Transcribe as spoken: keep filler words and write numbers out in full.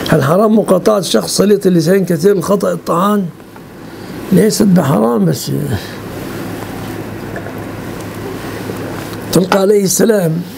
هل حرام مقاطعة شخص سليط اللسان كثير الخطأ الطعان؟ ليست بحرام، بس تلقى عليه السلام